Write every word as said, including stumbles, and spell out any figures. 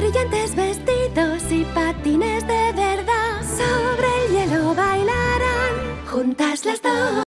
brillantes vestidos y patines de verdad. Sobre el hielo bailarán juntas las dos.